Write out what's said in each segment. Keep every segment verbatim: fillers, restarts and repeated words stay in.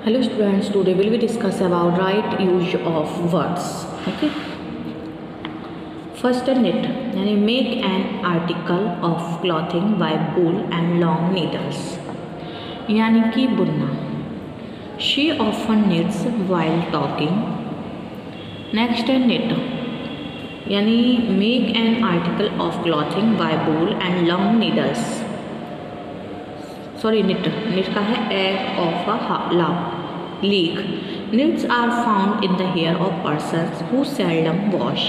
Hello students, today we will discuss about right use of words. Okay. First, a knit, यानी make an article of clothing by wool and long needles, यानी कि बुनना. She often knits while talking. Next, a knit, यानी make an article of clothing by wool and long needles. Sorry, knit. Knit का है egg of a leek. Knits are found in the hair of persons who seldom wash.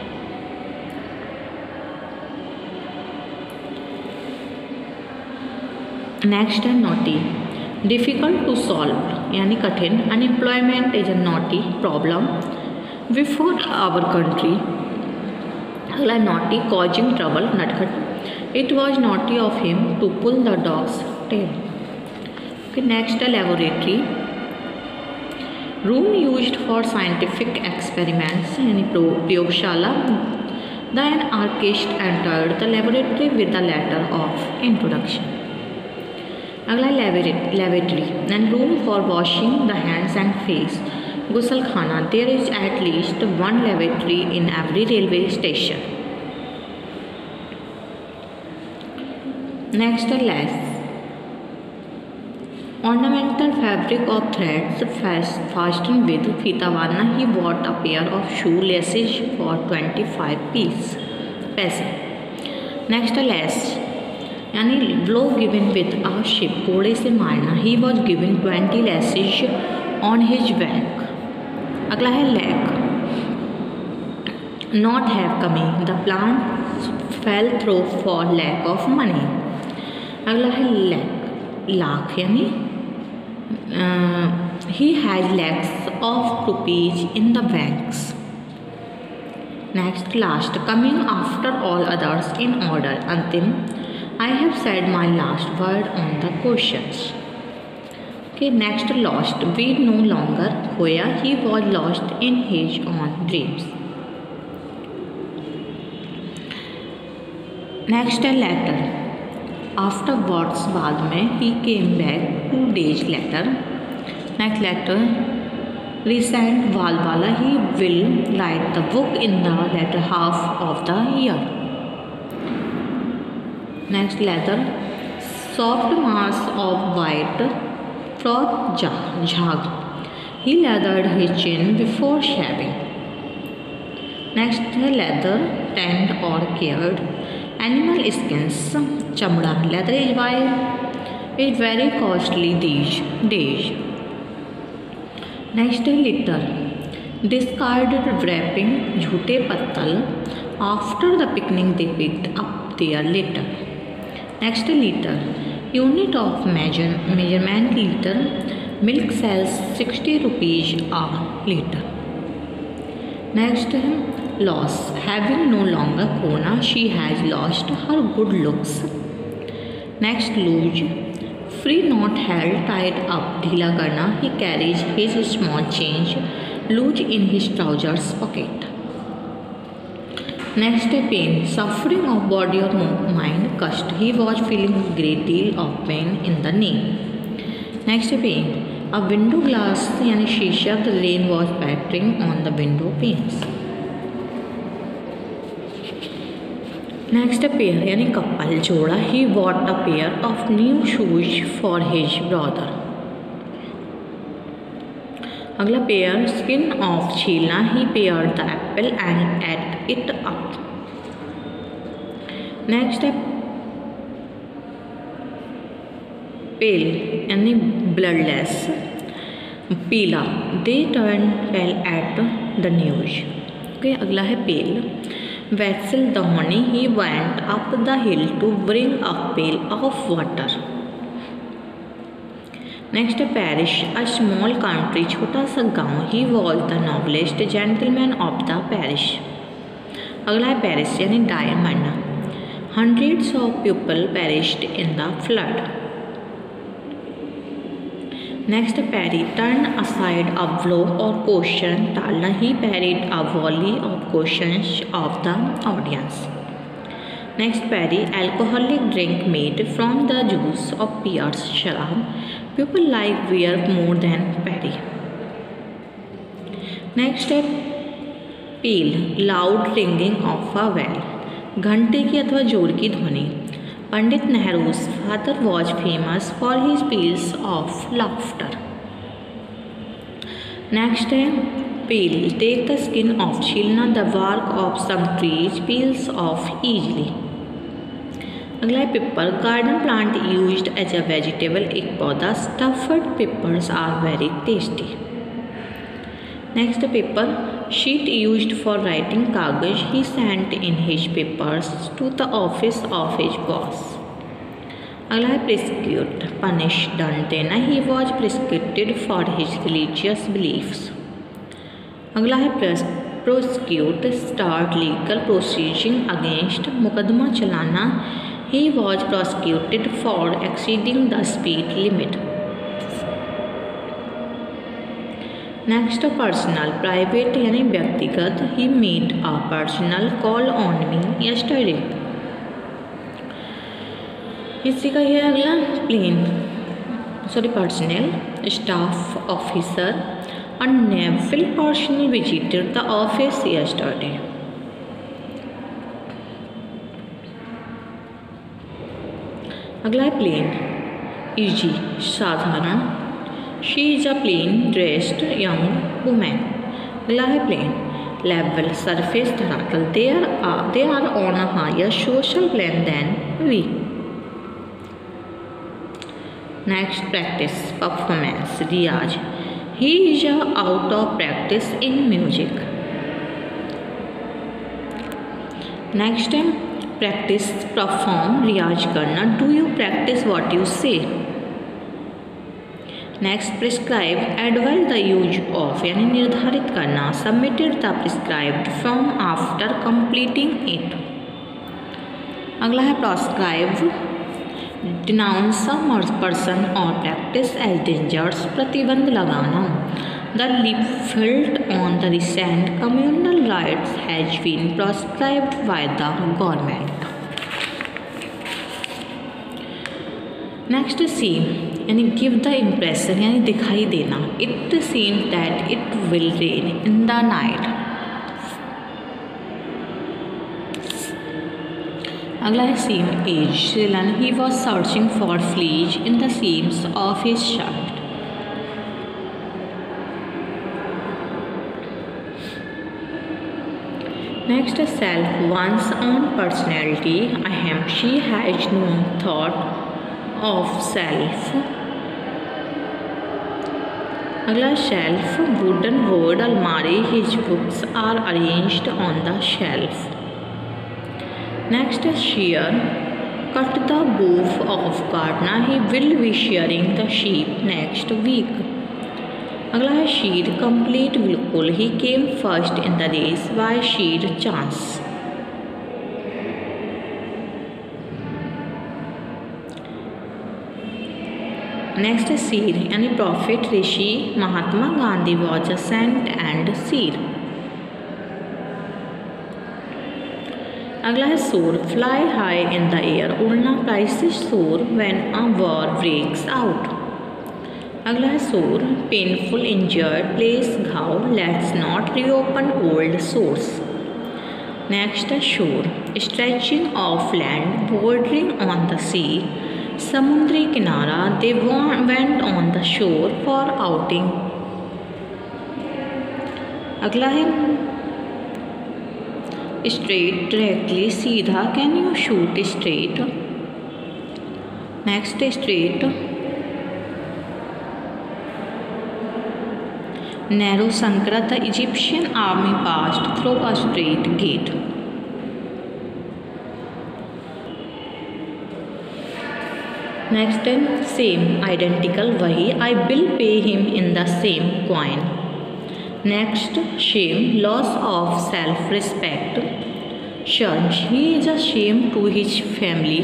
Next, naughty. Difficult to solve, यानी कठिन. Unemployment is a naughty problem before our country. अगला naughty, causing trouble, नटखट. It was naughty of him to pull the dog's tail. Okay, next, laboratory. Room used for scientific experiments, यानी प्रयोगशाला. The anarchist entered the laboratory with the letter of introduction. अगला lavatory, and room for washing the hands and face. गुसलखाना. There is at least one lavatory in every railway station. Next, lace. Ornamental fabric of threads fastened with फीतावाना. He bought a pair of shoelaces for twenty-five piece पैसे. Next, lace, यानी blow given with a ship. घोड़े से मारना. He was given twenty laces on his back. अगला है leg. Not have coming. The plant fell through for lack of money. अगला है leg. Lakh, यानी Uh, he has lakhs of rupees in the banks. Next, last, coming after all others in order. Antim, I have said my last word on the questions. Okay, next, lost. We no longer खोया. He was lost in his own dreams. Next, letter. Afterwards, बाद में, he came back two days later. Next letter, recent Valwala. He will write the book in the latter half of the year. Next letter, soft mass of white froth jhag. He lathered his chin before shaving. Next, leather, tanned or cured. Animal skins, chamda. Leather is why is very costly these days. Next, litter. Discarded wrapping, jhute pattal. After the picnic they picked up their litter. Next, liter. Unit of measure, measurement, liter. Milk sells sixty rupees a liter. Next, loss. Having no longer khona, she has lost her good looks. Next, lose. Free, not held, tied up, ढीला करना. He carries his small change loose in his trousers pocket. Next, pain. Suffering of body or mind, कष्ट. He was feeling a great deal of pain in the knee. Next, pain. A window glass, यानी शीशा. The rain was pattering on the window panes. Next, pair, यानी couple, जोड़ा. He bought a pair of new shoes for his brother. अगला pair, skin off, छीलना. He pared the apple and ate it up. Next, pale, यानी bloodless, पीला. They turned pale at the news. Okay, अगला है पेल. Vessel, दहोनी. He went up the hill to bring a pail of water. Next, parish, a small country, छोटा सा गांव. He was the noblest gentleman of the parish. अगला है Paris, यानी di, मरना. Hundreds of people perished in the flood. Next, parry, turn aside a blow or question, टालना. He parried a volley of questions of the audience. Next, parry, alcoholic drink made from the juice of pears, शराब. People like wear more than Perry. Next है peel, loud ringing of a bell, घंटे की अथवा जोर की ध्वनि. Pandit Nehru's father was famous for his peals of laughter. Next है peel, take the skin off, छीलना, the bark of some trees peels off easily. अगला है pepper, garden plant used as a vegetable, एक पौधा. Stuffed peppers are very tasty. Next paper, sheet used for writing, कागज. He sent in his papers to the office of his boss. अगला है persecute, punish, दंड देना. He was persecuted for his religious beliefs. अगला है prosecute, start legal proceeding against, मुकदमा चलाना. He was prosecuted for exceeding the speed limit. Next personal, private यानी व्यक्तिगत. He made a personal call on me yesterday. इसी का ये अगला plain sorry personnel, staff officer. A naval personnel visited the office yesterday. अगला है plane, easy, साधारण. She is a plain dressed young women. अगला है प्लेन, लेवल, सरफेस, धरातल. They are they are on a higher social plane than we. Next practice, performance, रियाज. He is out of practice in music. Next है practise, perform, रियाज करना. Do you practise what you say. Next prescribe, advise the use of यानी निर्धारित करना. Submitted the prescribed from after completing it. अगला है proscribe, denounce a person और practice as dangerous, प्रतिबंध लगाना. The leaflet on the recent communal riots has been proscribed by the government. Next seem यानी give the impression यानी दिखाई देना. It seem that it will rain in the night. अगला है seam, edge, सिलन. He was searching for fleas in the seams of his shirt. Next self, one's own personality. अहम, she has no thought of self. अगला shelf, wooden board, अलमारी. His books are arranged on the shelf. Next shear, cut the wool off gardener. He will be shearing the sheep next week. अगला है sheer, complete, बिल्कुल. He came first in the race by sheer chance. Next seer यानी prophet, ऋषि. Mahatma Gandhi was a saint and seer. अगला है soar, fly high in the air, उड़ना. Prices soar when a war breaks out. अगला है sore, painful, injured, place, घाव. Let's not reopen old sores. Next है shore, stretching of land, bordering on the sea. समुद्री किनारा. They went on the shore for outing. अगला है straight, directly, सीधा. Can you shoot straight. Next strait, narrow, संकरा. The Egyptian army passed through a strait gate. Next है same, identical, वही. I will pay him in the same coin. Next shame, loss of self respect. शर्म, he is a shame to his family.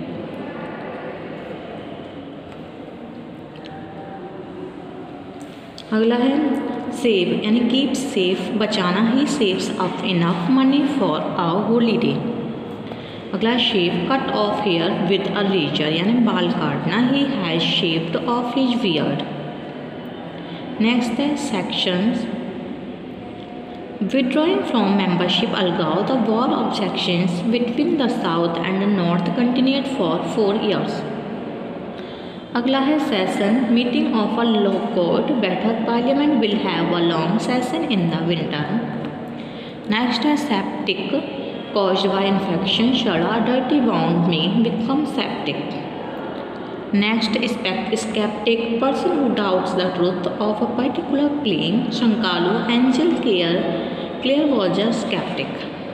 अगला है save यानी keep safe, बचाना. He saves up enough money for a holiday. अगला shave cut off hair with a razor यानी बाल काटना, he has shaved off his beard. Next है sections. Withdrawing from membership allow the war of sections between the South and the North continued for four years. अगला है session. Meeting of a law court, बैठक parliament will have a long session in the winter. Next है septic, caused by infection, shada, dirty wound may become septic. Next, skeptic, person who doubts the truth of a particular claim. Shankalu, Angel, Claire, Claire was a skeptic.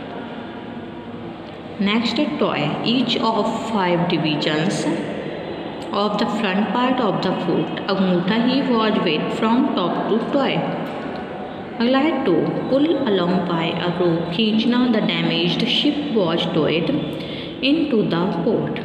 Next, toy, each of five divisions of the front part of the foot. Angutha, he was weight from top to toy. अगला है tow, pull along by a rope, खींचना, the damaged ship was towed into the port.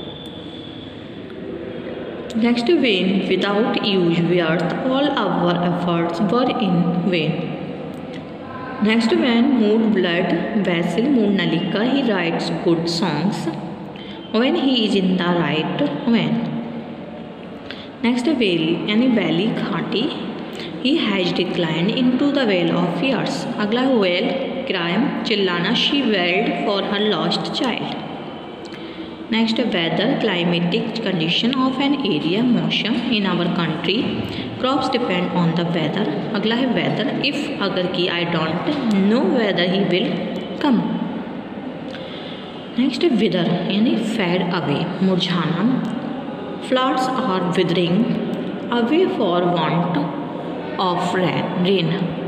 Next vain, without use व्यर्थ, all our efforts were in vain. Next vein, mood blood vessel, मूड नलिका, he writes good songs when he is in the right vein. Next vale यानी valley घाटी, he has declined into the vale of years। अगला wail crime, चिल्लाना, she wailed for her lost child। Next weather, climatic condition of an area, मौसम in our country, crops depend on the weather. अगला है weather, if अगर की, I don't know whether he will come. Next wither यानी fade away, मुरझाना, flowers are withering away for want of rain.